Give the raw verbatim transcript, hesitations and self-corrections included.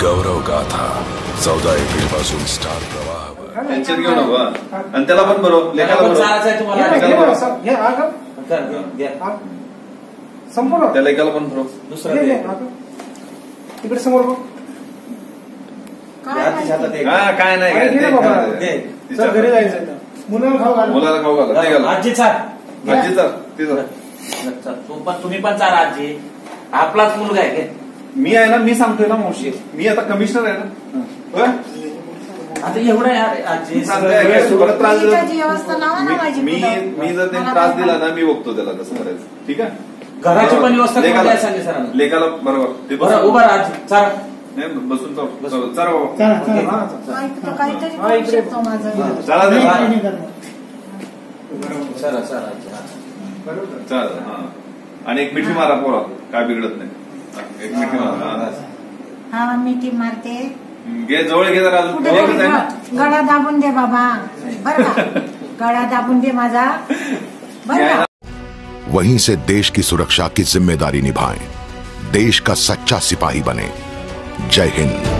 गौरव गाथा चौदा एप्रिल पासून स्टार प्रवाहावर. टेन्शन घेऊ नको आणि त्याला पण बरोबर लेखाला बरोबर संपूर्ण त्या लेखाला पण बरोबर दुसरा तिकडे समोर बघ. काय नाही घरी जायचं मुलाला खाऊ घाल मुलाला खाऊ घाला आजी चाल आजी चाल तुम्ही पण चाल आजी आपलाच मुलगा आहे. मी आहे ना मी सांगतोय ना मावशी मी आता कमिशनर आहे ना आता एवढं आजी मी मी जर त्यांनी त्रास दिला ना मी बघतो त्याला कसं करायचं. ठीक आहे घराची पण व्यवस्था सांगितली सरांना लेखाला बरोबर ते उभा आजी चाल नाही बसून चला चला चला चाल हा आणि एक मिठी मारा पोरा काय बिघडत नाही. एक मिठी मारा हा मिठी मारते. घे जवळ घे जरा गळा दाबून दे बाबा बर का गळा दाबून दे माझा बर का. वहीं से देश की सुरक्षा की जिम्मेदारी निभाएं, देश का सच्चा सिपाही बने. जय हिंद.